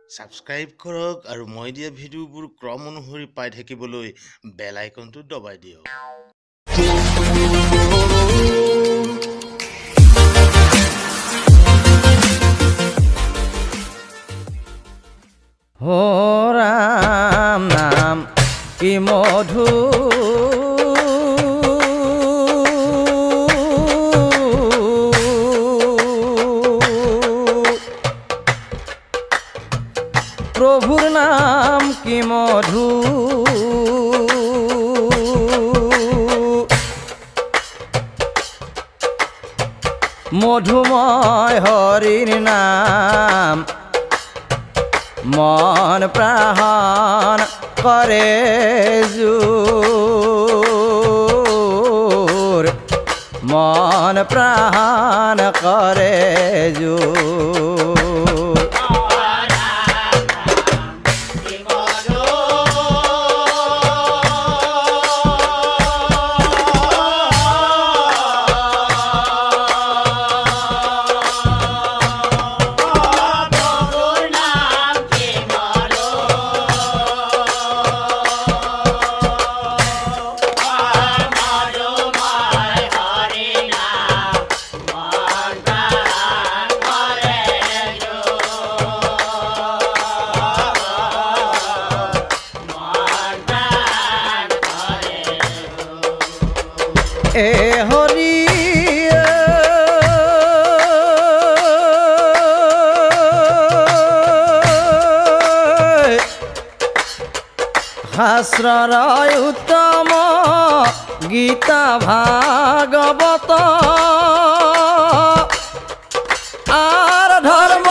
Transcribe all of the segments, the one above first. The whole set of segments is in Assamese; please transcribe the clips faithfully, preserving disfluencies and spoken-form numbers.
সাবস্ক্ৰাইব কৰক আৰু মই দিয়া ভিডিঅ'বোৰ ক্ৰম অনুসৰি পাই থাকিবলৈ বেল আইকনটো দবাই দিয়ক। हो राम नाम की मधु प्रभुर नाम की मधु मधुमय हरिर नाम मन प्राण करे जोर मन प्राण करे जोर ए हरि শাস্ত্ৰৰ উত্তম গীতা ভাগৱত আর ধর্ম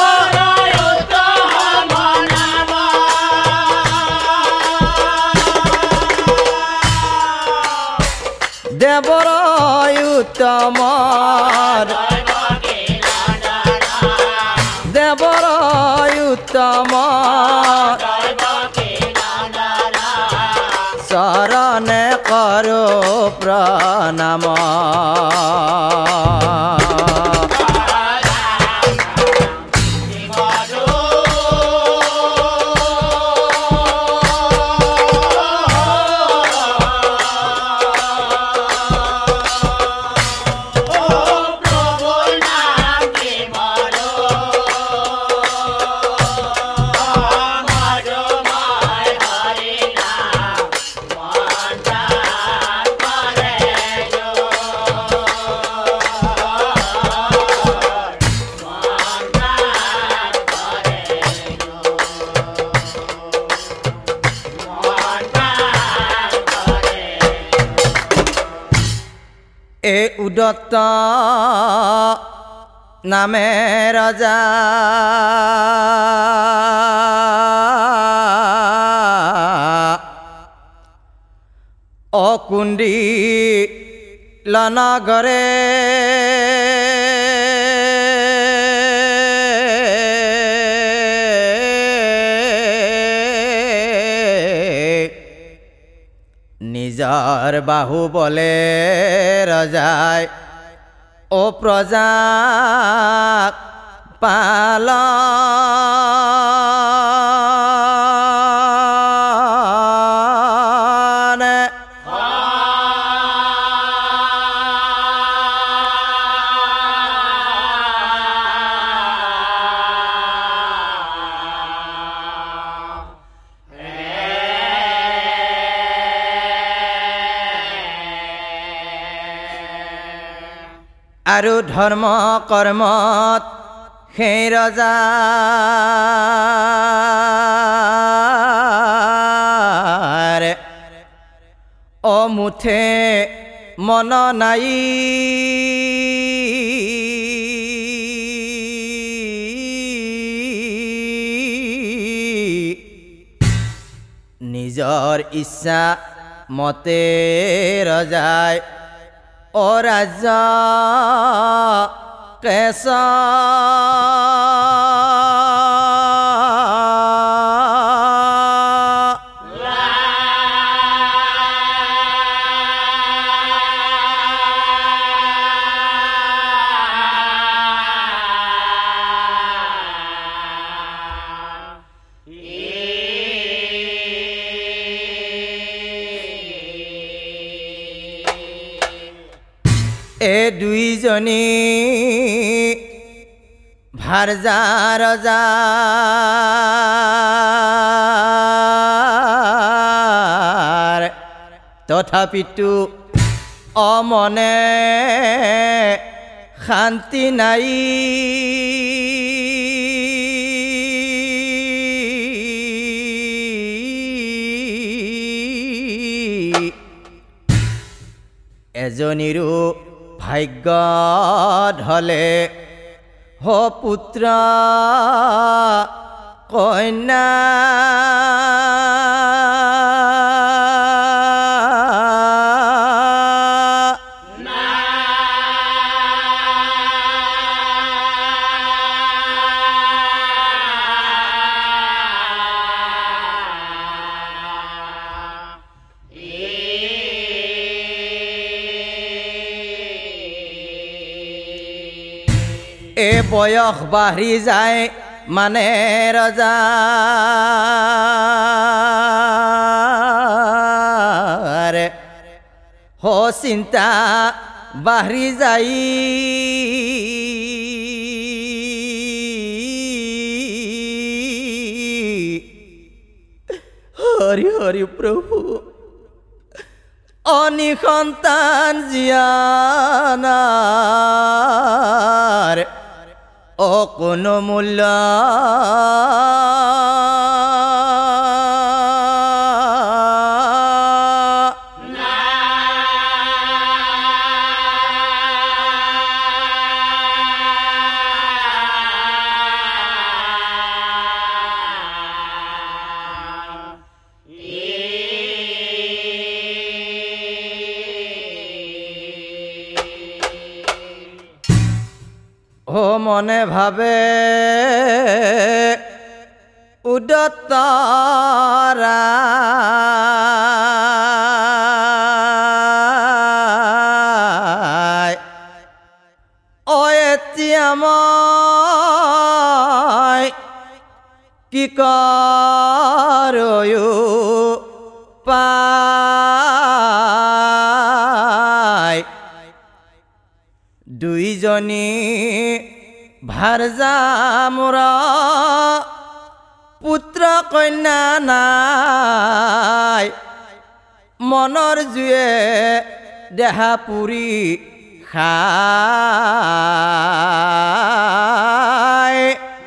দেৱৰ উত্তম দেৱৰ উত্তম শৰণে কৰো প্ৰণাম এ উদত্ত নামে ৰজা অকুণ্ডী লনগৰে নিজৰ বাহু বলে ৰজাই ও প্ৰজাক পালনে আৰু ধৰ্ম কৰ্মত সেই ৰজাৰ অমুঠে মন নাই নিজৰ ইচ্ছা মতে ৰজাই ও ৰাজ্য কেশ এ দুইজনী ভাৰ্জা ৰজাৰ তথাপিতো অমনে শান্তি নাই এজনীৰো ভাগ্যত হলে হ পুত্ৰ কন্যা এ বয়স বাঢ়ি যায় মানে ৰজাৰ হ চিন্তা বাঢ়ি যায় হৰি হৰি প্ৰভু অনি সন্তান জিয়ানাৰ ও কোনো মূল্য ও মনে ভাবে উদতরা ও এতিয়া মই কি করো পাই দুইজনী ভাৰ্জা মোৰা পুত্ৰ কন্যা নাই মনৰ জুয়ে দেহা পুৰি খায়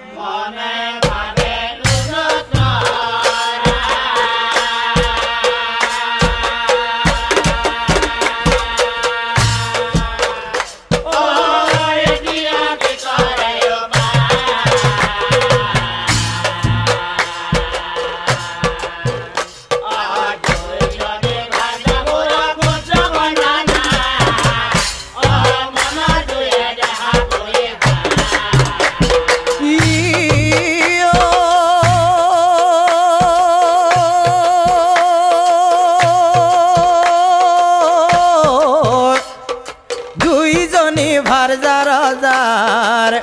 ভাৰ্জা ৰজাৰ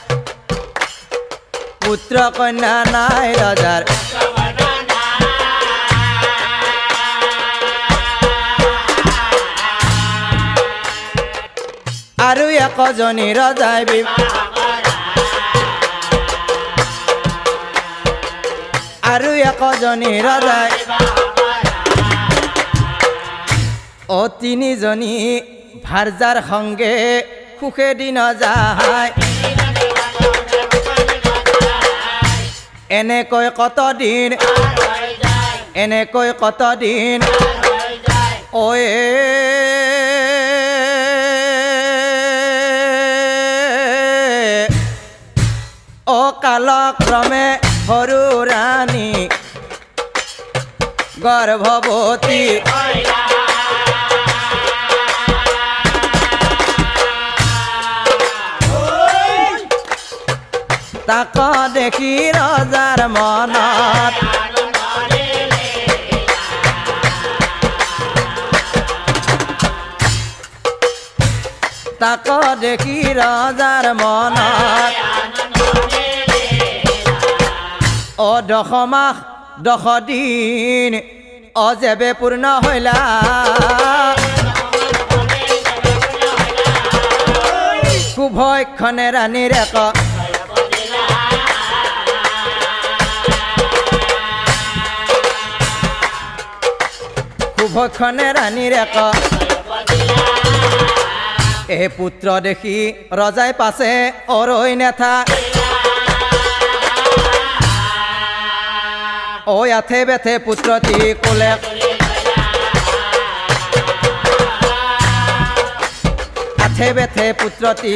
পুত্ৰ কন্যা নাই ৰজাৰ আৰু একজনী ৰজাই আৰু একজনী ৰজাই ও তিনিজনী ভাৰ্জাৰ সংগে সুখে দিন যায় এনেকৈ কত দিন এনেকৈ কত দিন ওয়ে ও কালক্ৰমে সৰু ৰাণী গৰ্ভৱতী তাক দেখি ৰজাৰ মনত তাক দেখি ৰজাৰ মনত ও দশ মাহ দশ দিন অজেবে পূৰ্ণ হইলা উভয়ক্ষণে ৰাণীৰ এক উভয়ক্ষণে ৰাণীৰ এক এই পুত্ৰ দেখি ৰজাই পাছে অৰৈ নেথা ঐ আথে বেথে পুত্ৰটি কোলে আথে বেথে পুত্ৰটি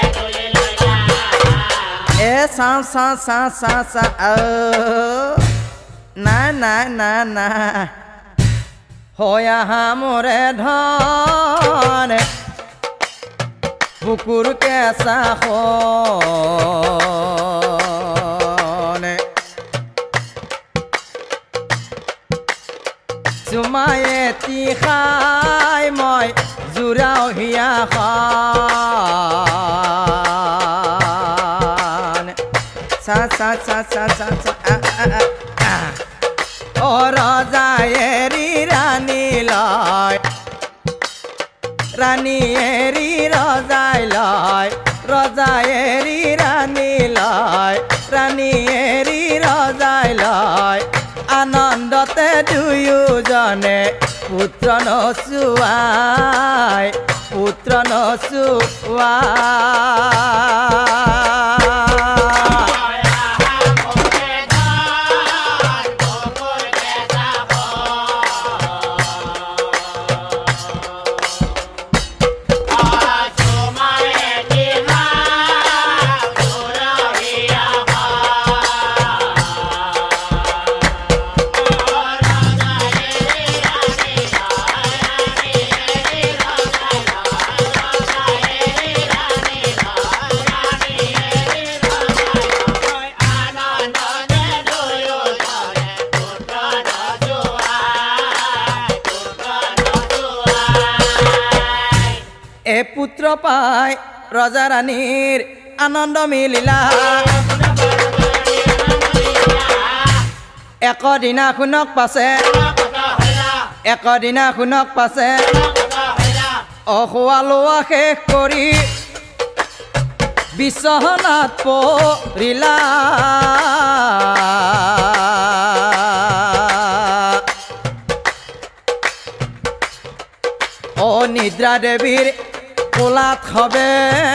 এ চাওঁ চাওঁ চাওঁ চাওঁ চাওঁ নাই নাই নাই নাই হৈ আহা মোৰে ধন বুকুৰ কেঁচা চুমায়ে তি খাই মই জোৰাও হিয়া খান চা চা চা চা চা চা অ ৰজাই এৰি ৰাণী লয় ৰাণী এৰি ৰজাই লয় ৰজাই এৰি ৰাণী লয় ৰাণী এৰি ৰজাই লয় আনন্দতে দুয়োজনে পুত্ৰ নচুৱাই পুত্ৰ নচুৱাই পুত্ৰ পাই ৰজা ৰাণীৰ আনন্দ মিলিলা একদিনা শুনক পাছে একদিনা শুনক পাছে অখোৱা লোৱা শেষ কৰি বিচনাত পৰিলা অ নিদ্ৰা দেৱীৰ কোলাত হবে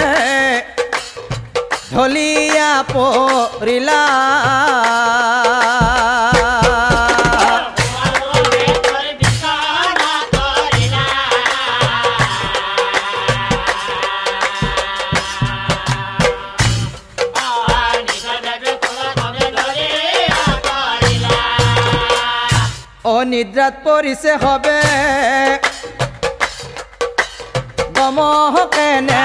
ঢলিয়া পৰিলা অ নিদ্ৰাত পৰিছে হবে মহকেনে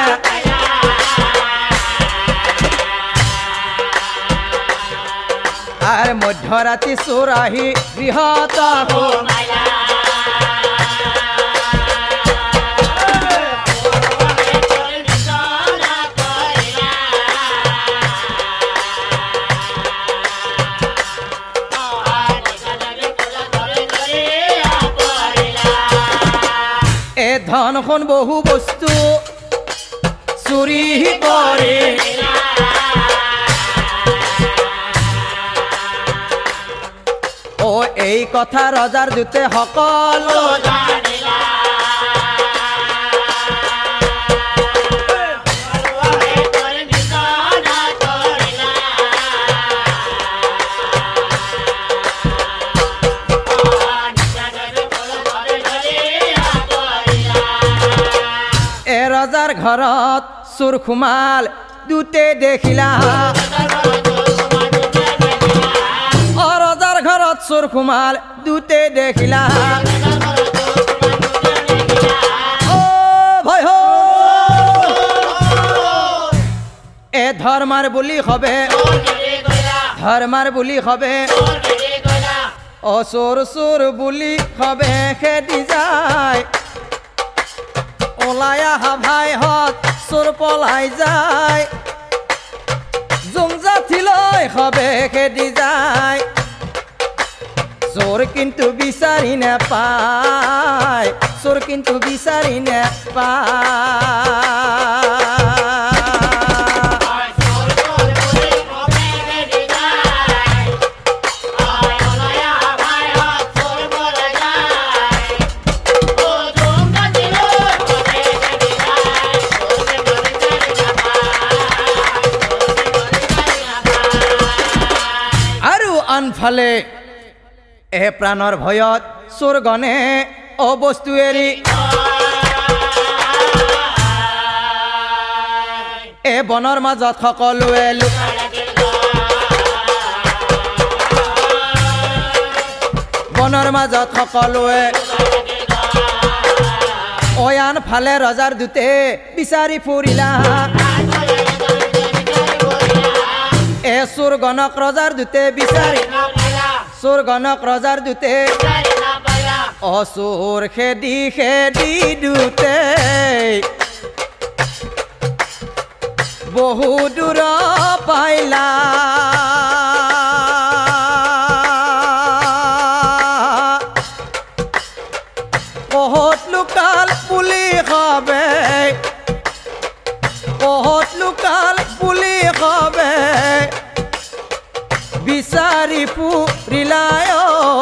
আর মধ্যরাতি চোৰাহি গৃহত এ ধনখন বহু বস্তু চুৰি কৰে ও এই কথা ৰজাৰ দূতে সকলো জানিলা এ ৰজাৰ ঘৰত চোৰ সোমাল দুতে দেখিলা অ ৰজাৰ ঘৰত চোৰ সোমাল দুতে দেখিলা অ ভয় হ এ ধৰ্মাৰ বুলি হবে ধৰ্মাৰ বুলি হবে অ চোৰ চোৰ বুলি হবে খেদি যায় ওলাই আহা ভাই হত চোৰ পলাই যায় জুং জাঠিলৈ হবে খেদি যায় চোৰ কিন্তু বিচাৰি নেপায় চোৰ কিন্তু বিচাৰি নেপায় আনফালে এ প্ৰাণৰ ভয়ত চোৰগণে অবস্তু এৰি এ বনৰ মাজত সকলোৱে বনৰ মাজত সকলোৱে অয়ান ফালে ৰজাৰ দূতে বিচাৰি ফুৰিলা এ চোৰগণক ৰজাৰ দূতে বিচাৰি চোৰগণক ৰজাৰ দূতে অচোৰ খেদি খেদি দূতে বহু দূৰ পাইলা কহত লুকাল পুলি খাবে কহত লুকাল পুলি খাবে বিচাৰি ফুৰিলায়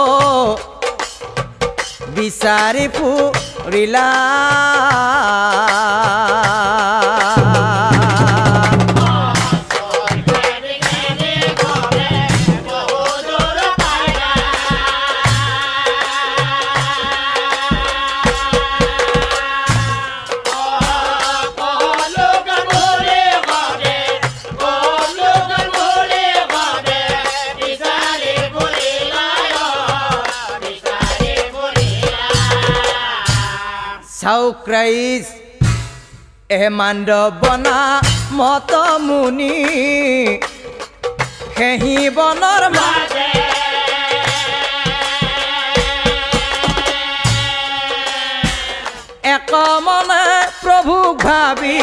বিচাৰি ফুৰিলা চাউক্ৰাইজ এ মাণ্ডৱনা মত মুনি খেহি বনৰ মাজে এক মনে প্ৰভুক ভাবি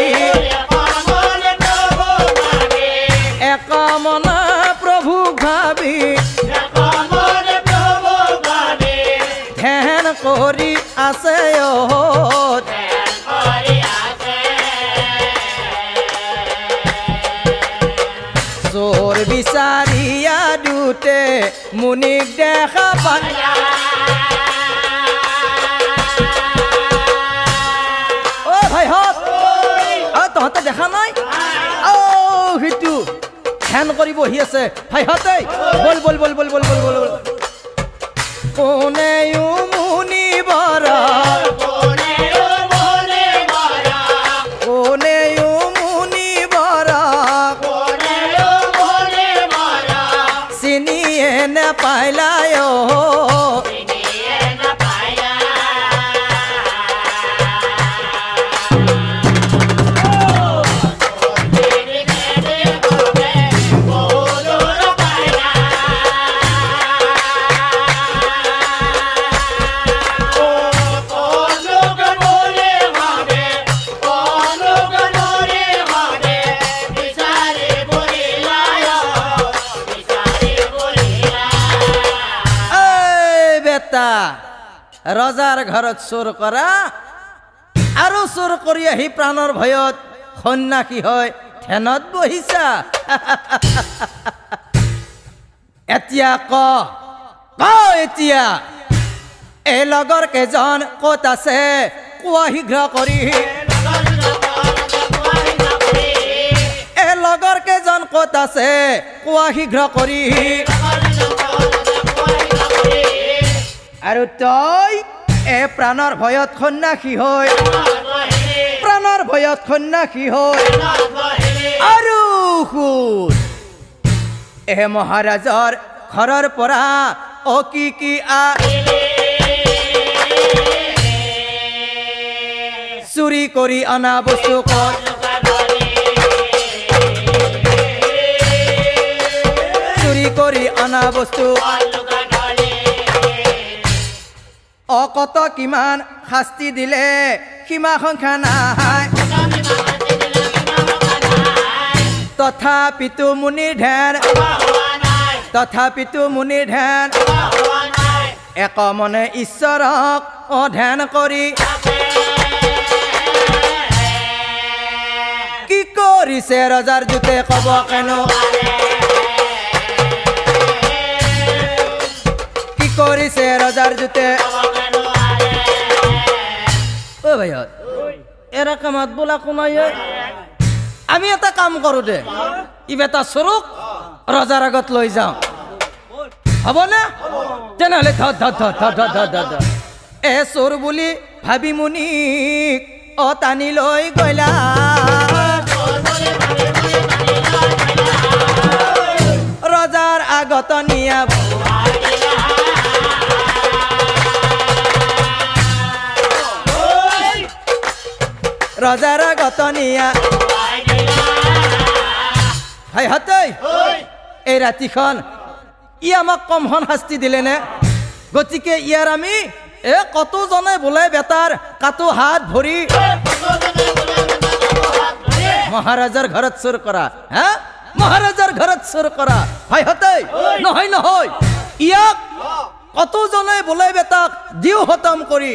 এক মনে প্ৰভুক ভাবি ধ্যান কৰি আছে চোৰ বিচাৰিয়া দুতে মুনিক দেখা পালা অ ভাইহঁত তহঁতে দেখা নাই অ সেইটো ধ্যান কৰি বহি আছে ভাইহঁতে বল বল বল বল বল বল বল কোনেও মুনিবৰ কোনেও মুনিবৰ চিনিয়ে নাপাইলায় ৰজাৰ ঘৰত চোৰ কৰা আৰু চোৰ কৰি আহি প্ৰাণৰ ভয়ত সন্যাসী হয় ধ্যানত বহিছা এতিয়া ক এতিয়া এই লগৰ কেইজন ক'ত আছে কোৱা শীঘ্ৰ কৰি এই লগৰ কেইজন ক'ত আছে কোৱা শীঘ্ৰ কৰি আৰু তই এ প্ৰাণৰ ভয়ত সন্যাসী হৈ প্ৰাণৰ ভয়ত সন্যাসী হৈ আৰু এ মহাৰাজৰ ঘৰৰ পৰা অ কি কি আ চুৰি কৰি অনা বস্তু ক'ত চুৰি কৰি অনা বস্তু অকত কিমান শাস্তি দিলে সীমা সংখ্যা নাই তথাপিতো মুনিৰ ধ্যান তথাপিতো মুনিৰ ধ্যান এক মনে ঈশ্বৰক ধ্যান কৰি কি কৰিছে ৰজাৰ দূতে কব কেনো কি কৰিছে ৰজাৰ দূতে ও ভাইহঁত এরা কামাত বোলা কোনাই আমি এটা কাম কৰো দে ই বেটা চোৰক ৰজাৰ আগত লৈ যাওঁ হ'বনে তেনেহ'লে ধ ধ ধ ধ ধ ধ ধ ধ এ চোৰ বুলি ভাবি মুনিক অ টানি লৈ গ'লা ৰজাৰ আগত নিয়া ৰজাৰ আগত নিয়া হাই হাতৈ এই ৰাতিখন ই আমাক কমখন শাস্তি দিলেনে গতিকে ইয়াৰ আমি এ কত জনে বোলে বেটাৰ কাটো হাত ভৰি মহাৰাজাৰ ঘৰত চুৰ কৰা হা মহাৰাজাৰ ঘৰত চুৰ কৰা হাই হাতৈ নহয় নহয় ইয়াক কত জনে বোলে বেটাক দিও খতম কৰি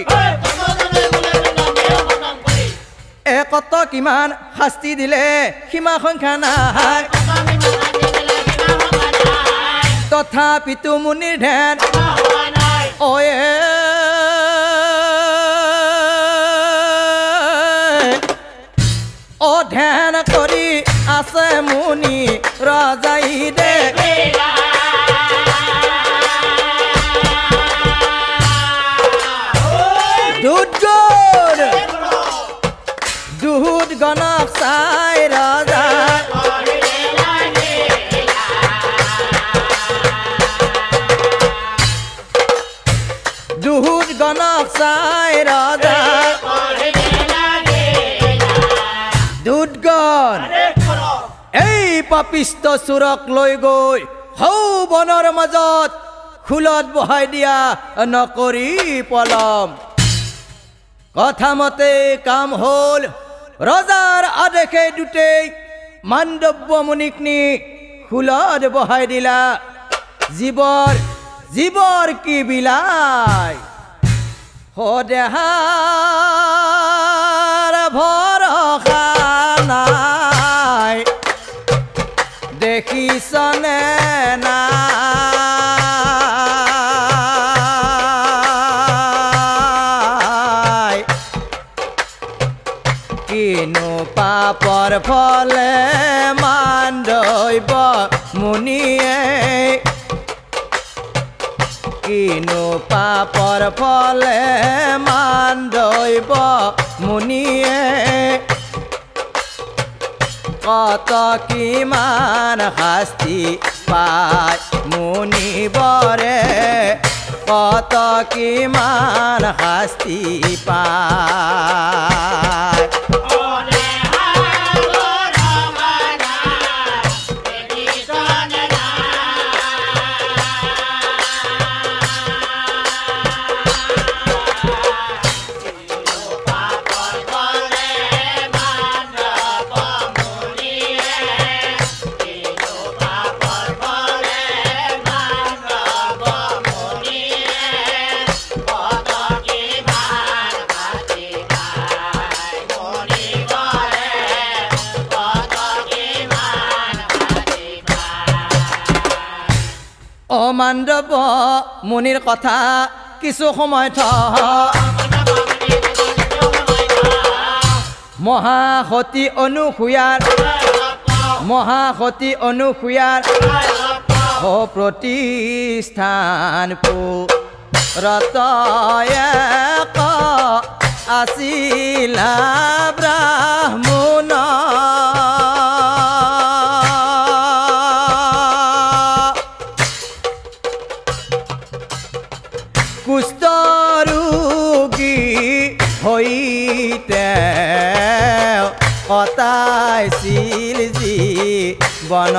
এ কত কিমান শাস্তি দিলে সীমা সংখ্যা নাই তথাপিতো মুনিৰ ধ্যান অয়ে অ ধ্যান কৰি আছে মুনি ৰজাই দে দুধ দুধ গণক চাই ৰজা দুধ গণক চাই ৰজা দুধগণ এই পাপিষ্ট চোৰক লৈ গৈ হৌ বনৰ মাজত খুলত বহাই দিয়া নকৰি পলম কথা মতে কাম হল ৰজাৰ আদেশে দুটেই মাণ্ডব্য মুনিক নি খুলত বহাই দিলা জীৱৰ জীৱৰ কি বিলাই সদেহাৰ ভৰসা নাই দেখিছনে নাই কিনো পাপৰ ফলে মাণ্ডব্য মুনিয়ে কিনো পাপৰ ফলে মাণ্ডব্য মুনিয়ে কত কিমান শাস্তি পায় মুনিবৰে কত কিমান শাস্তি পায় মাণ্ডব্য মুনিৰ কথা কিছু সময় থ মহাসতী অনুসূয়াৰ মহাসতী অনুসূয়াৰ হ প্ৰতিষ্ঠান পুৰতয়েক আছিলা ব্ৰাহ্মণ কুষ্ঠৰোগী হৈতে কটাইছিল জীৱন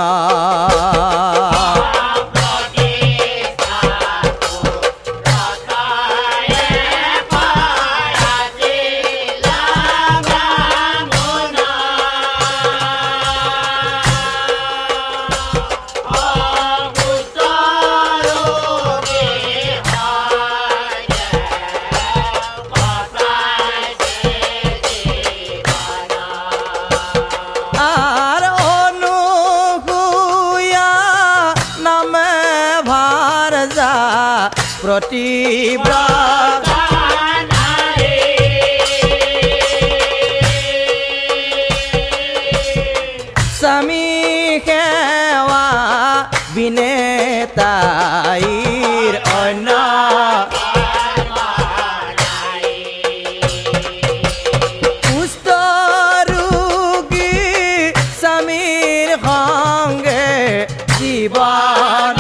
প্ৰতিব্ৰত স্বামী সেৱা বিনে তাইৰ অন্য কুষ্ঠ ৰোগী স্বামীৰ সংগে জীৱন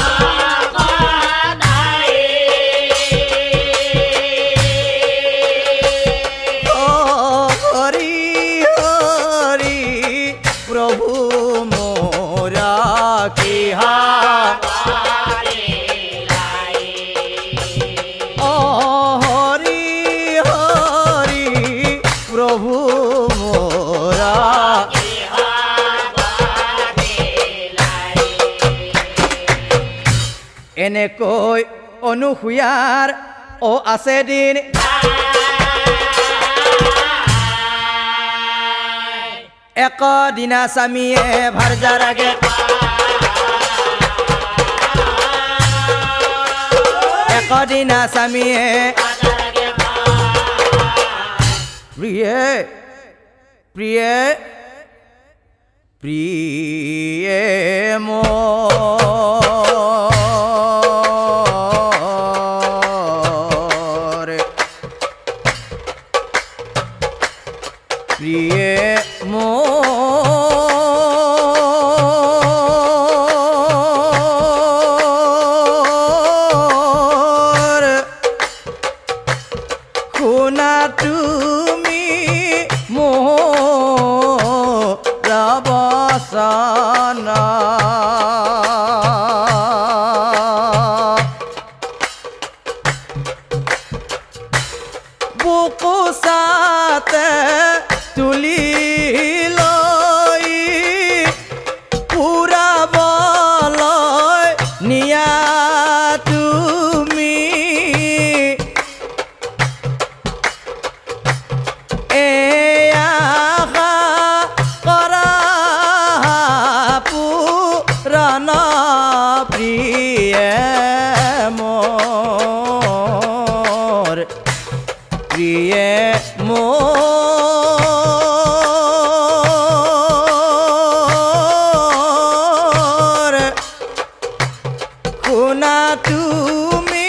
এনেকৈ অনুসূয়াৰ ও আছে দিন একদিনা স্বামীয়ে ভাৰ্যাৰ আগে একদিনা স্বামীয়ে প্ৰিয়ে প্ৰিয়ে প্ৰিয়ে মোৰ প্ৰিয়ে মোৰ শুনা তুমি মোৰ বচন বুকু সাতে তুলি লৈ ফুৰাবলৈ নিয়া তুমি এয়া আশা কৰা পুৰণ প্ৰিয়ে মোৰ প্ৰিয়ে মোৰ শুনা তুমি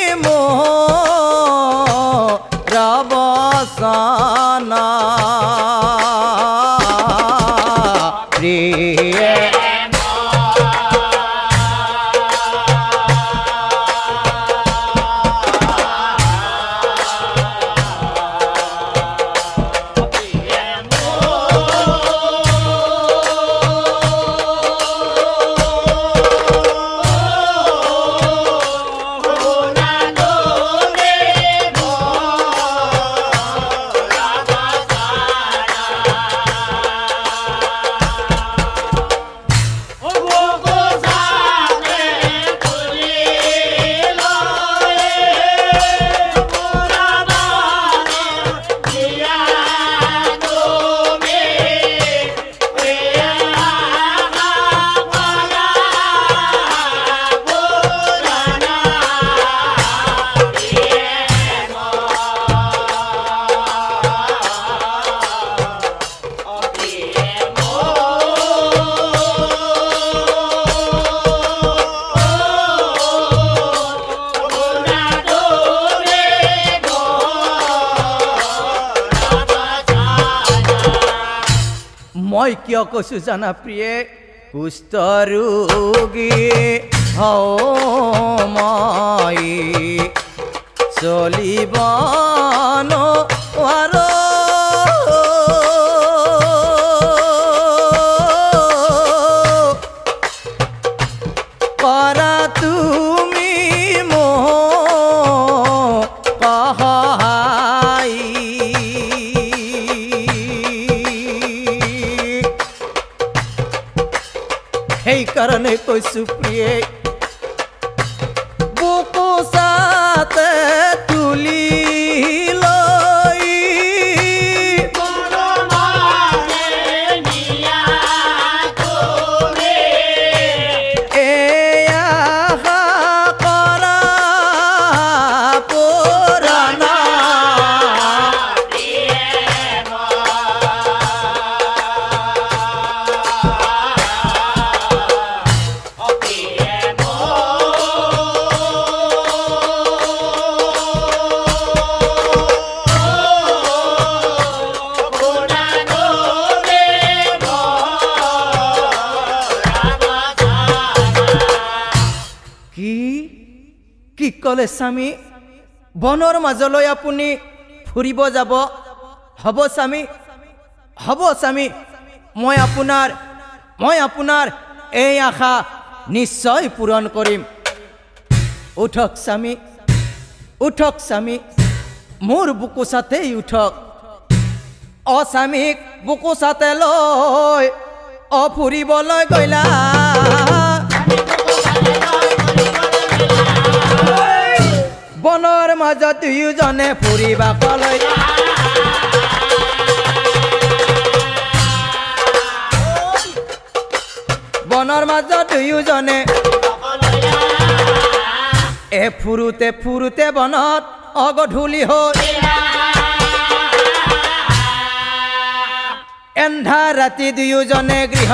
মোৰ বচন প্ৰিয়ে মই কিয় কৈছো জানা প্ৰিয়ে কুষ্ঠ ৰোগী হও মই চলিব নোৱাৰো কৰা তুমি মোক সহায় সেইকাৰণে কৈছো প্ৰিয়ে বুকু সাতে তুলি লৈ এয়া আশা কৰা পুৰণ কি কি ক'লে স্বামী বনৰ মাজলৈ আপুনি ফুৰিব যাব হ'ব স্বামী হ'ব স্বামী মই আপোনাৰ মই আপোনাৰ এই আশা নিশ্চয় পূৰণ কৰিম উঠক স্বামী উঠক স্বামী মোৰ বুকুচাতেই উঠক অ স্বামীক বুকুচাতে লৈ অ ফুৰিবলৈ গ'লা বনৰ মাজত দুয়োজনে ফুৰিবা কলৈ বনৰ মাজত দুয়োজনে এ ফুৰুতে ফুৰুতে বনত অগধূলি হ'ল এন্ধাৰ ৰাতি দুয়োজনে গৃহ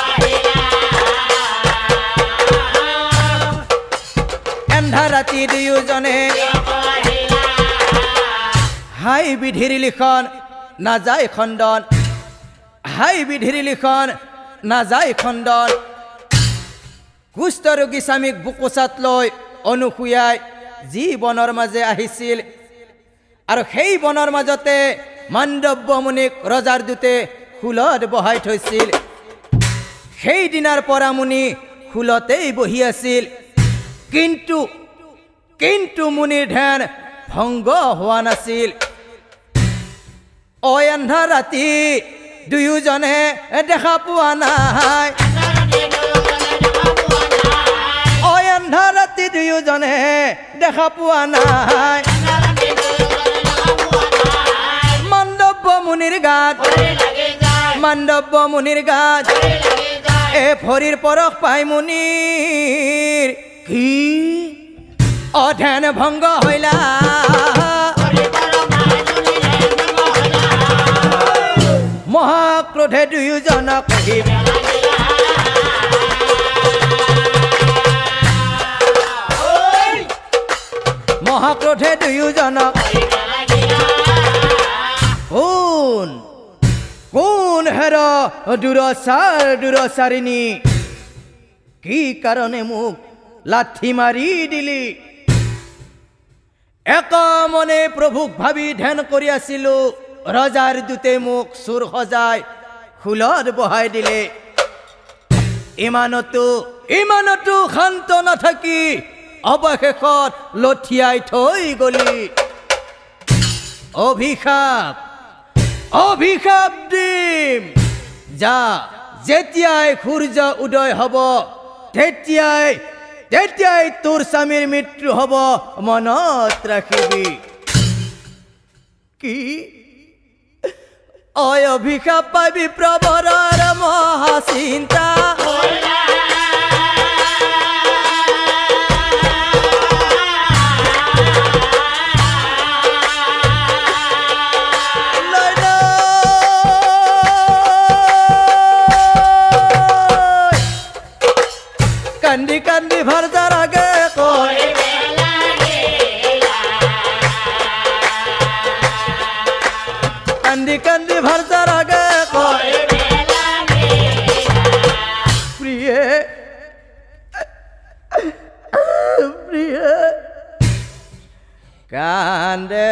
এন্ধাৰ ৰাতি দুয়োজনে হাই বিধিৰ লিখন নাযায় খণ্ডন হাই বিধিৰ লিখন নাযায় খণ্ডন কুষ্ঠ ৰোগী স্বামীক বুকুচাত লৈ অনুসূয়াই যি বনৰ মাজে আহিছিল আৰু সেই বনৰ মাজতে মাণ্ডব্য মুনিক ৰজাৰ দূতে খুলত বহাই থৈছিল সেই দিনাৰ পৰা মুনি খুলতেই বহি আছিল কিন্তু কিন্তু মুনিৰ ধ্যান ভংগ হোৱা নাছিল অ এন্ধাৰ ৰাতি দুয়োজনে দেখা পোৱা নাই অ এন্ধাৰ ৰাতি দুয়োজনে দেখা পোৱা নাই মাণ্ডব্য মুনিৰ গাত মাণ্ডব্য মুনিৰ গাত এ ভৰিৰ পৰশ পাই মুনিৰ কি অধ্যান ভংগ হইলা মহাক্ৰোধে দুয়োজনক মহাক্ৰোধে দুয়োজনক কোন কোন হেৰ দুৰচাৰ দুৰচাৰিণী কি কাৰণে মোক লাঠি মাৰি দিলি এক মনে প্ৰভুক ভাবি ধ্যান কৰি আছিলো ৰজাৰ দূতে মোক চুৰ সজাই খুলত বহাই দিলে ইমানতো ইমানতো শান্ত নাথাকি অৱশেষত লঠিয়াই থৈ গলি অভিশাপ অভিশাপ দিম যা যেতিয়াই সূৰ্য উদয় হ'ব তেতিয়াই তেতিয়াই তোৰ স্বামীৰ মৃত্যু হ'ব মনত ৰাখিবি কি অয় অভিশাপ পাবি প্ৰবৰৰ মহাচিন্তা কান্দি কান্দি ভৰদাৰ আগে কয় কান্দি কান্দি ভৰদাৰ আগে কয় প্ৰিয়ে প্ৰিয়ে কান্দে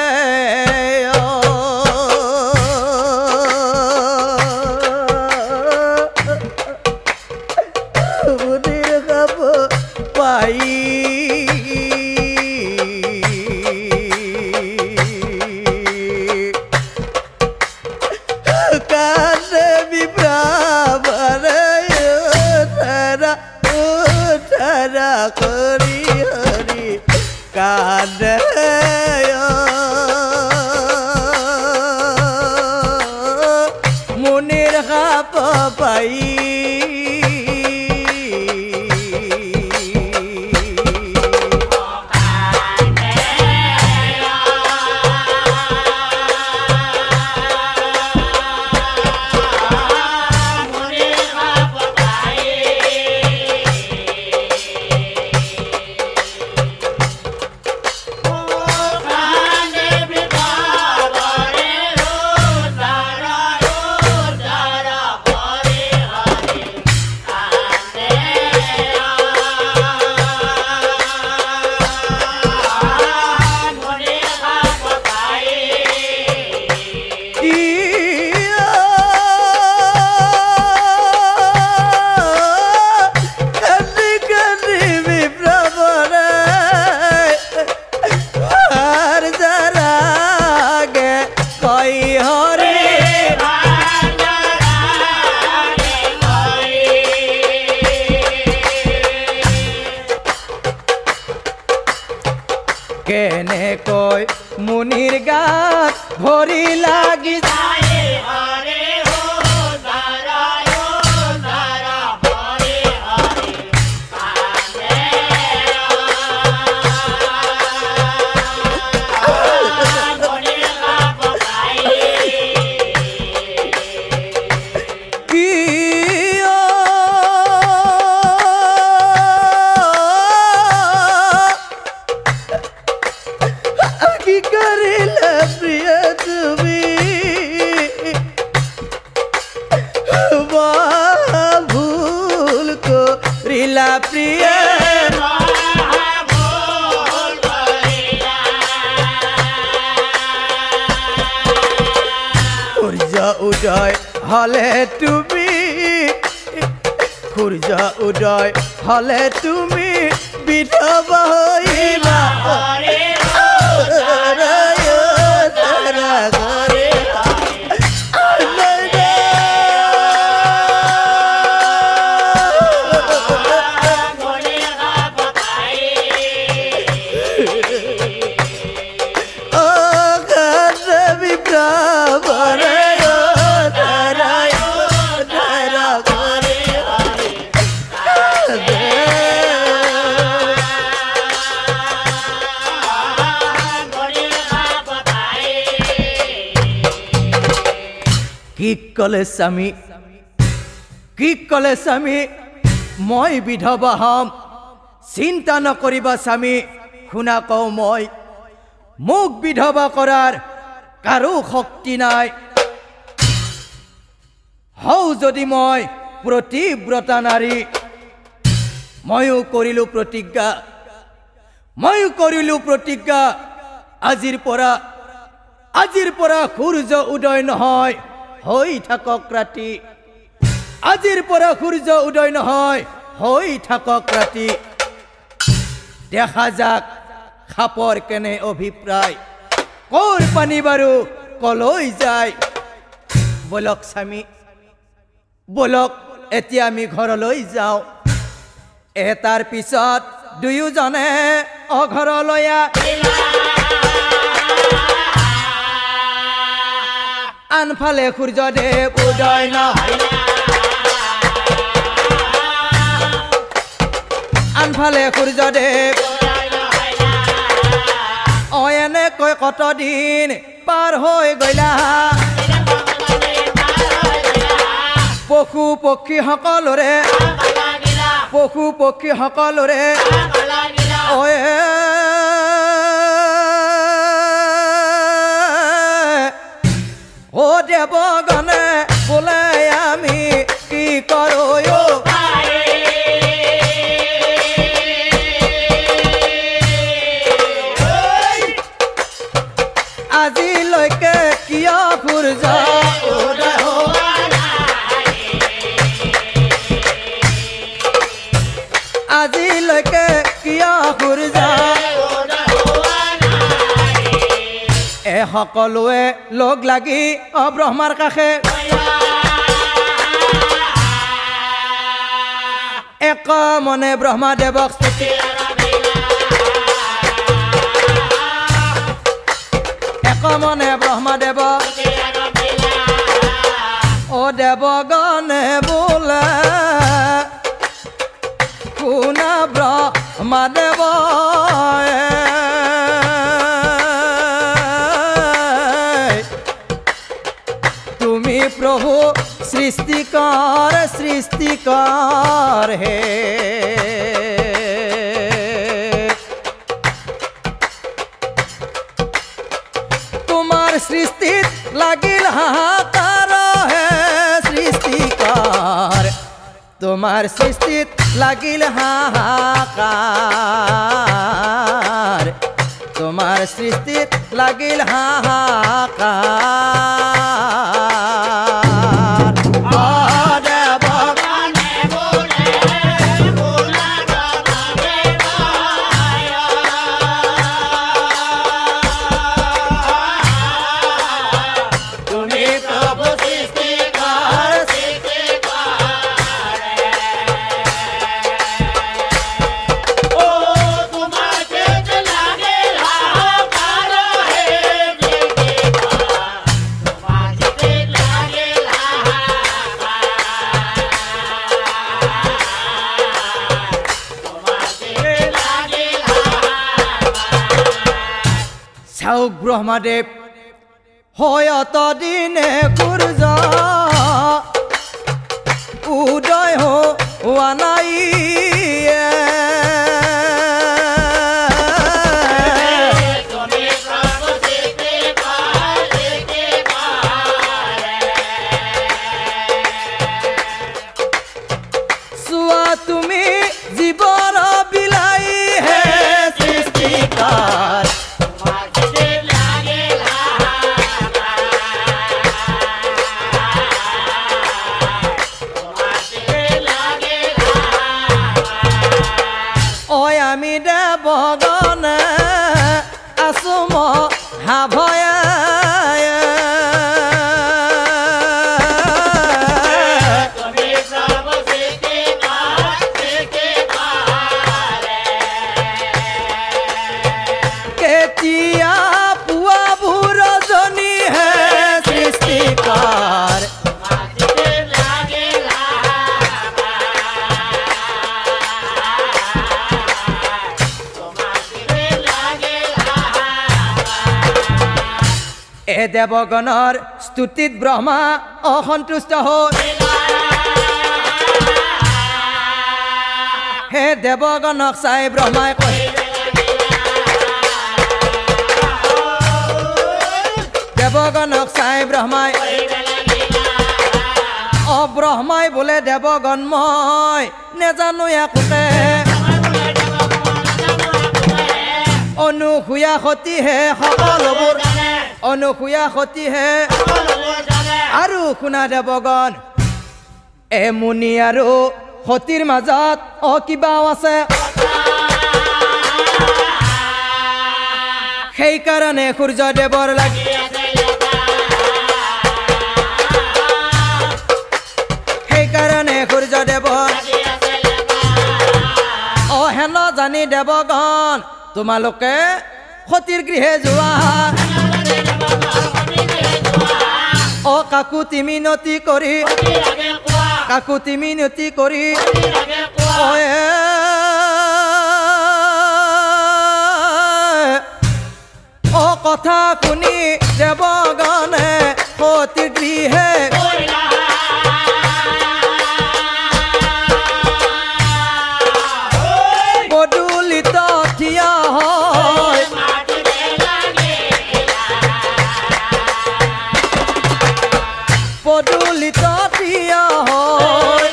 করি হরি কাঁদে মুনির খাপ পাই কেনেকৈ মুনিৰ গাত ভৰি লাগি উদয় হলে তুমি সূৰ্য উদয় হলে তুমি বিধৱা হইবা কি কলে স্বামী কি কলে স্বামী মই বিধৱা হম চিন্তা নকৰিবা স্বামী শুনা কওঁ মই মোক বিধৱা কৰাৰ কাৰো শক্তি নাই হও যদি মই প্ৰতিব্ৰতা নাৰী ময়ো কৰিলো প্ৰতিজ্ঞা ময়ো কৰিলো প্ৰতিজ্ঞা আজিৰ পৰা আজিৰ পৰা সূৰ্য উদয় নহয় হৈ থাকক ৰাতি আজিৰ পৰা সূৰ্য উদয় নহয় হৈ থাকক ৰাতি দেখা যাক খাপৰ কেনে অভিপ্ৰায় কৰ পানী বাৰু কলৈ যায় বলক স্বামী বলক এতিয়া আমি ঘৰলৈ যাওঁ এটাৰ পিছত দুয়োজনে অঘৰলৈ আনফালে সূৰ্যদেৱ উদয় নহয় আনফালে সূৰ্যদেৱ অ এনেকৈ কত দিন পাৰ হৈ গলা পশু পক্ষী সকলোৰে পশু পক্ষী সকলোৰে অয়ে ও দেৱগণে বোলে আমি কি কৰো আজিলৈকে কিয় সূৰ্য উদয় হোৱা নাই আজিলৈকে কিয় সূৰ্য উদয় হোৱা নাই এ সকলোৱে লগ লাগি অ ব্ৰহ্মাৰ কাষে এক মনে ব্ৰহ্মাদেৱক স্তুতি এক মনে ব্ৰহ্মাদেৱ ও দেৱগণে বোলে শুনা ব্ৰহ্মাদেৱ তুমি প্ৰভু সৃষ্টিকৰ সৃষ্টিকৰ হে তোমাৰ সৃষ্টিত লাগিল হাহাকাৰ হে সৃষ্টিকৰ তোমাৰ সৃষ্টিত লাগিল হাহাকাৰ তোমাৰ সৃষ্টিত লাগিল হাহাকাৰ থাওক ব্ৰহ্মাদেৱ হয় অতদিনে সূৰ্য উদয় হোৱা নাই চোৱা তুমি জীৱৰ বিলাই হে সৃষ্টিকাৰ আমি দেৱগণে আছো মহাভয়ে কেতিয়া পুৱা বুঢ়জনী হে সৃষ্টিকাৰ এ দেৱগণৰ স্তুতিত ব্ৰহ্মা অসন্তুষ্ট হ'ল হে দেৱগণক চাই ব্ৰহ্মাই কয় দেৱগণক চাই ব্ৰহ্মাই অ ব্ৰহ্মাই বোলে দেৱগণ মই নেজানো একোতে অনুসূয়া সতীহে সকলোবোৰ অনুসূয়া সতীহে আৰু শুনা দেৱগণ এ মুনি আৰু সতীৰ মাজত অ কিবাও আছে সেইকাৰণে সূৰ্যদেৱৰ লাগি সেইকাৰণে সূৰ্যদেৱৰ অ হেন জানি দেৱগণ তোমালোকে সতীৰ গৃহে যোৱা অ কাকুতি মিনতি কৰি কাকুতি মিনতি কৰি অ কথা শুনি দেৱগণে সতীৰ গৃহে পদূলিত থিয় হয় পদূলিত থিয় হয়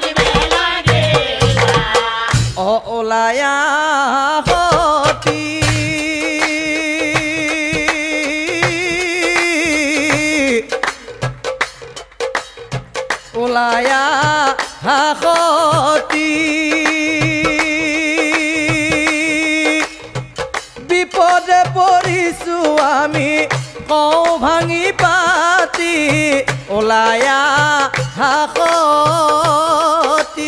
অ ওলাই সতী ওলাই সতী বিপদে পৰিছো আমি কওঁ ভাঙি পাতি ওলাই সতী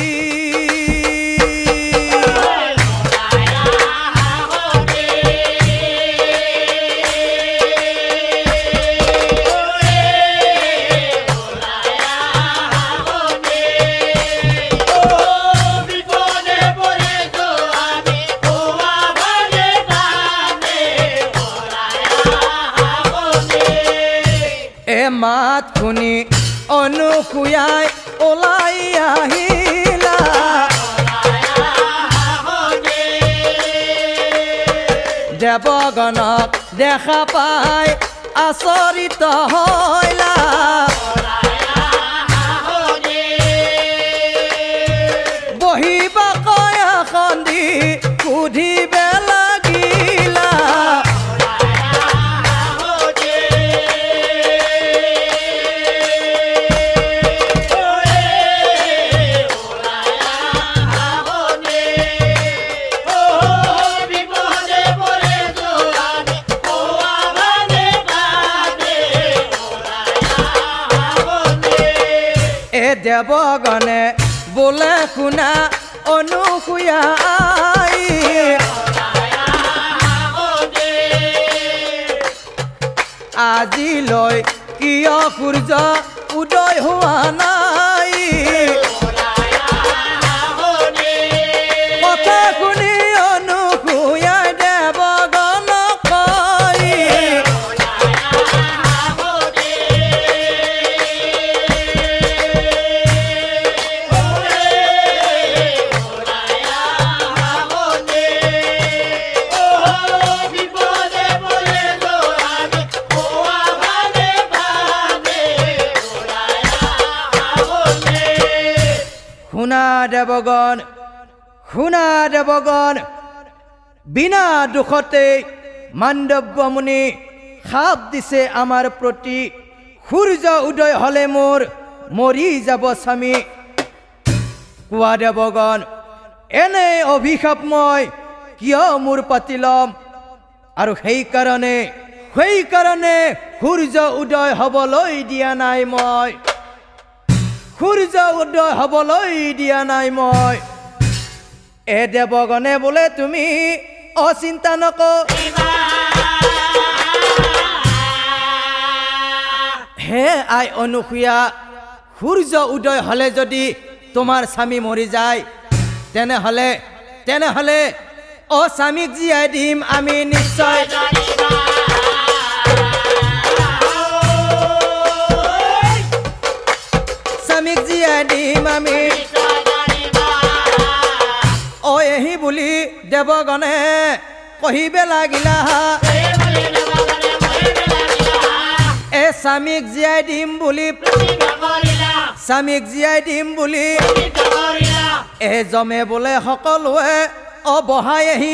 মাত শুনি অনুসূয়াই ওলাই আহিলা দেৱগণক দেখা পাই আচৰিত হইলা বহিবা কয়া খন্দি সুধিবে লাগিলা দেৱগণে বোলে শুনা অনুসূয়া আজিলৈ কিয় সূৰ্য উদয় হোৱা নাই কথা শুনি অনুসূয়াই দেৱগণক কয় দেৱগণ শুনা দেৱগণ বিনা দুখতে মাণ্ডব্য মুনি শাপ দিছে আমাৰ প্ৰতি সূৰ্য উদয় হলে মোৰ মৰি যাব স্বামী কোৱা দেৱগণ এনে অভিশাপ মই কিয় মোৰ পাতি ল'ম আৰু সেইকাৰণে সেইকাৰণে সূৰ্য উদয় হবলৈ দিয়া নাই মই সূৰ্য উদয় হবলৈ দিয়া নাই মই এ দেৱগণে বোলে তুমি অচিন্তা নকৰিবা হে আই অনুসূয়া সূৰ্য উদয় হলে যদি তোমাৰ স্বামী মৰি যায় তেনেহলে তেনেহলে অ স্বামীক জীয়াই দিম আমি নিশ্চয় স্বামীক জীয়াই দিম আমি অ এহি বুলি দেৱগণে কহিবে লাগিলা এ স্বামীক জীয়াই দিম বুলি স্বামীক জীয়াই দিম বুলি এ জমে বোলে সকলোৱে অবহাই আহি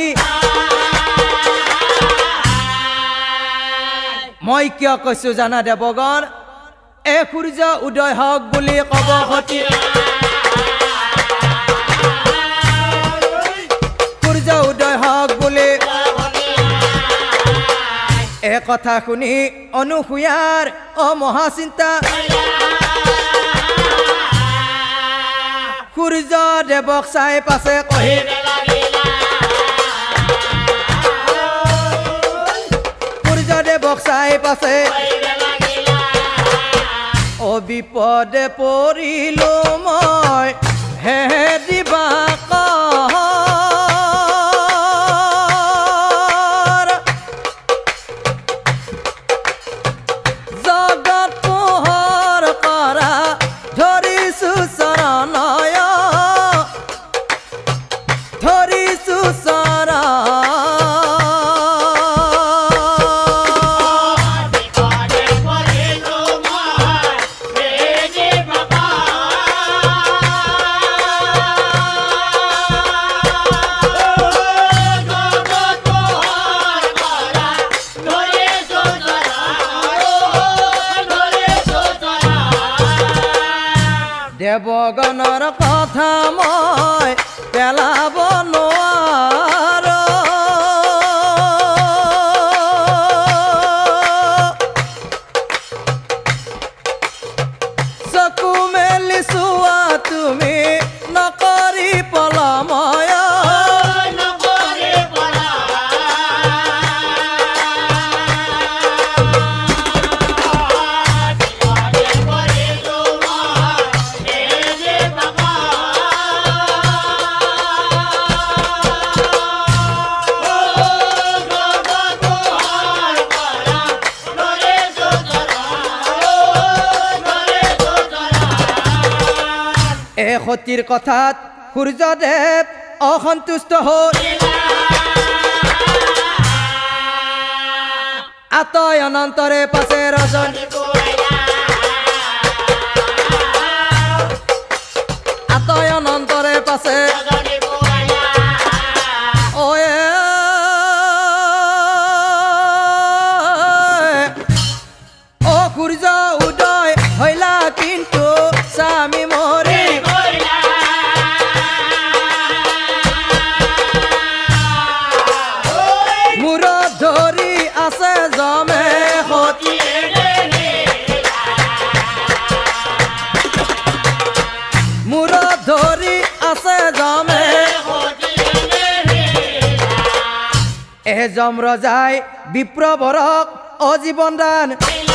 মই কিয় কৈছো জানা দেৱগণ এ সূৰ্য উদয় হওক বুলি কব সতী সূৰ্য উদয় হওক বুলি এ কথা শুনি অনুসূয়াৰ অ মহাচিন্তা সূৰ্য দেৱক চাই পাছে কহি সূৰ্য দেৱক চাই পাছে অ বিপদে পৰিলো মই হে দিবা জগত পোহৰ কৰা ধৰিছো চৰণয় ধৰিছো চৰণ দেৱগণৰ কথা মই পেলাব নোৱাৰো চকু মেলি চোৱা তুমি নকৰি পলময় এ সতীৰ কথাত সূৰ্যদেৱ অসন্তুষ্ট হ'ল আতয় অনন্তৰে পাছে ৰজনী আতয় অনন্তৰে পাছে অ অ সূৰ্য উদয় হইলা কিন্তু স্বামী মৰি মূৰত ধৰি আছে জমে সতী মূৰত ধৰি আছে জমে এ জম ৰজাই বিপ্ৰবৰক অজীৱন দান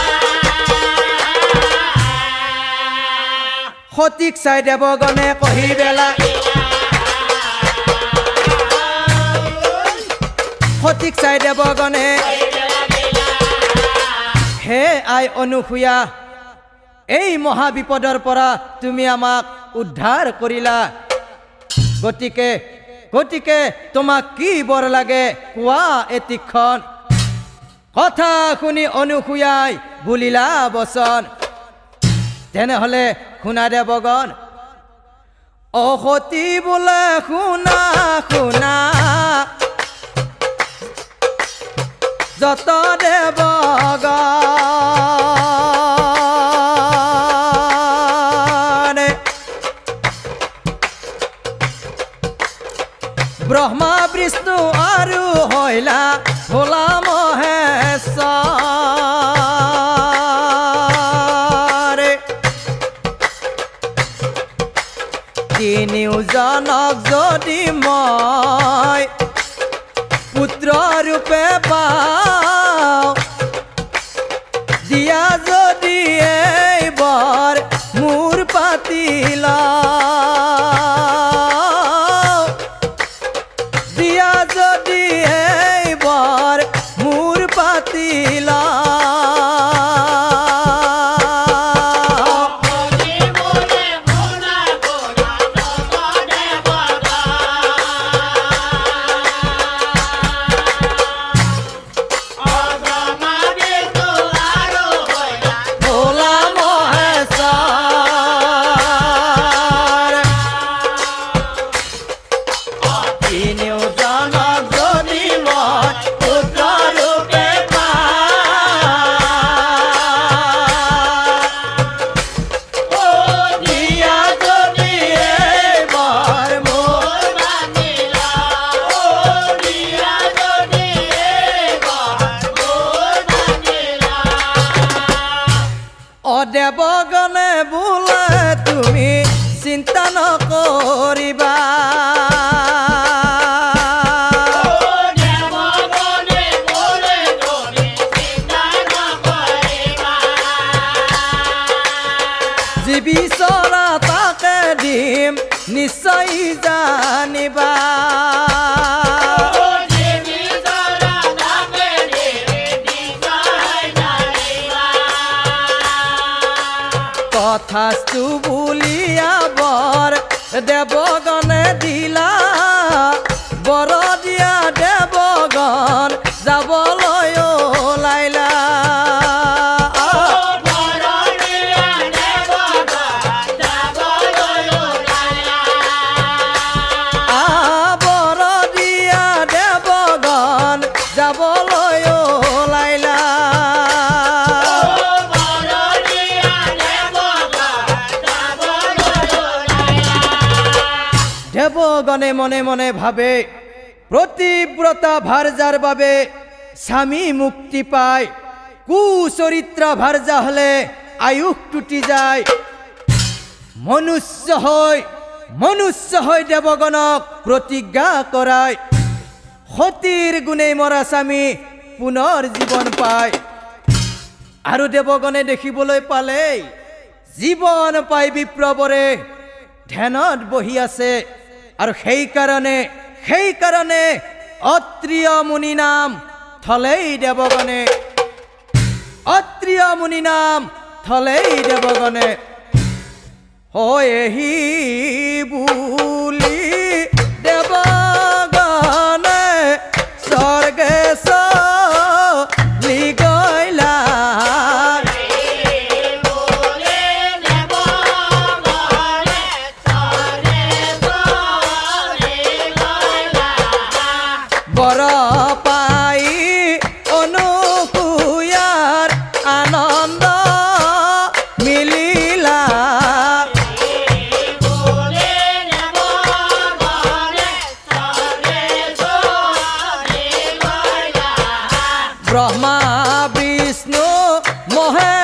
সতীক চাই দেৱগণে কহিবেলা সতীক চাই দেৱগণে হে আই অনুসূয়া এই মহাবিপদৰ পৰা তুমি আমাক উদ্ধাৰ কৰিলা গতিকে গতিকে তোমাক কি বৰ লাগে কোৱা এতিক্ষণ কথা শুনি অনুসূয়াই বুলিলা বচন তেনেহলে শুনা দেৱগণ অসতি বোলে শুনা শুনা যত দেৱগণ ব্ৰহ্মা বিষ্ণু আৰু হইলা ভোলা মহেশ্বৰ তিনিওজনক যদি মই পুত্ৰ ৰূপে পাওঁ দিয়া যদি এইবাৰ মোৰ পাতিল দিয়া যদি এইবাৰ মোৰ পাতিল দেৱগণে বোলে তুমি চিন্তা নকৰিবা যি বিচৰা তাকে দিম নিশ্চয় জানিবা কথাস্তু বুলিয়া বৰ দেৱগণে দিলা বৰ দিয়া দেৱগণ যাবলৈ ওলাইলা বৰ দিয়া দেৱগণ যাবলৈ ওলাইলা দেৱগণে মনে মনে ভাবে প্ৰতিব্ৰতা ভাৰ্যাৰ বাবে স্বামী মুক্তি পায় কুচৰিত্ৰ ভাৰ্যা হলে আয়ুস টুটি যায় মনুষ্য হৈ মনুষ্য হৈ দেৱগণক প্ৰতিজ্ঞা কৰায় সতীৰ গুণে মৰা স্বামী পুনৰ জীৱন পায় আৰু দেৱগণে দেখিবলৈ পালে জীৱন পাই বিপ্ৰবৰে ধ্যানত বহি আছে আৰু সেই কাৰণে সেই কাৰণে অত্ৰিয় মুনি নাম থলেই দেৱগণে অত্ৰিয় মুনি নাম থলেই দেৱগণে হয় এহি বুলি দেৱগণে স্বৰ্গে চলি গইলা বৰ পাই অনুসূয়াৰ আনন্দ মিলিলা ব্ৰহ্মা বিষ্ণু মহে